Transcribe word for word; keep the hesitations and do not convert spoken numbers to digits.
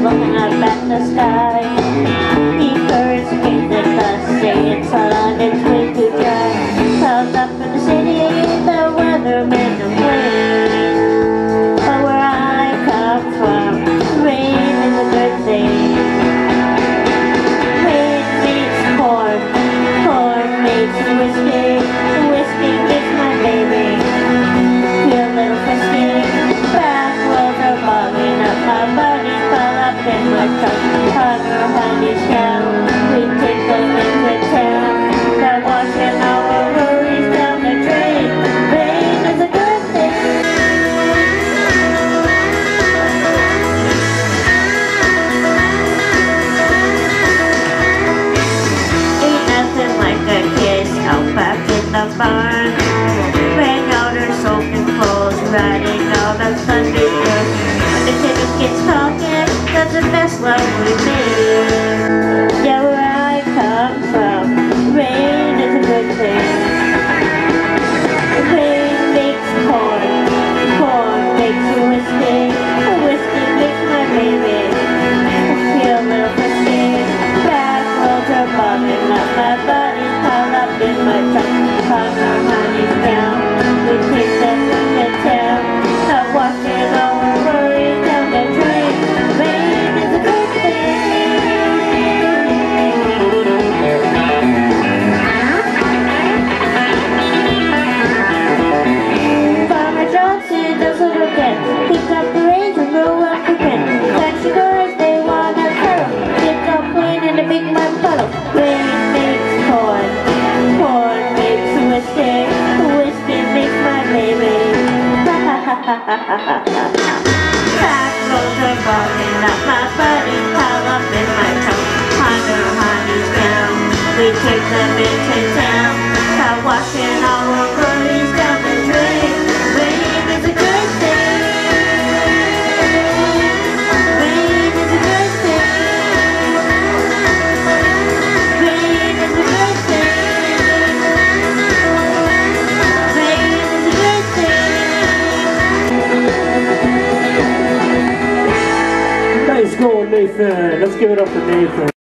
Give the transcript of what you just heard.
looking up at the sky. He first came to us, saying sun, it's way too dry. Clouds up in the city, the weather made them rain. But where I come from, rain is a good thing. Rain makes corn, corn makes whiskey, whiskey makes my baby feel a little frisky. Back roads are bogging up, my body fell up in my truck. Hunger, honey, shell, we take them into town. They're washing our worries down the drain. Rain is a good thing. Ain't nothing like a kiss out back in the barn. Rain out her soaking clothes, riding all the thunderstorm. When the chicken gets talking, that's the best love we made. Yeah, where I come from, rain is a good thing. Rain makes corn, corn makes whiskey, whiskey makes my baby feel a little frisky. Back roads are bogging up, my body's piled up in my truck. Hunger, honey's down, we take them into town. Not washing our worries down the drain. Rain is a good thing. Farmer Johnson does little dance, picks up the rain from no one to pen. Taxi girls, they wanna cuddle, kids all playing in the big mud puddle. Rain makes corn, corn makes whiskey, whiskey makes my baby. Ha ha ha ha ha ha ha ha. Back roads are bogging up, my body piled up in my coat. Hunger, honey's down, we take them into town. Start washing our worries down the drain. Rain is a good thing. Rain is a good thing. Rain is a good thing. Rain is a good thing. Nice going, Nathan. Let's give it up for Nathan.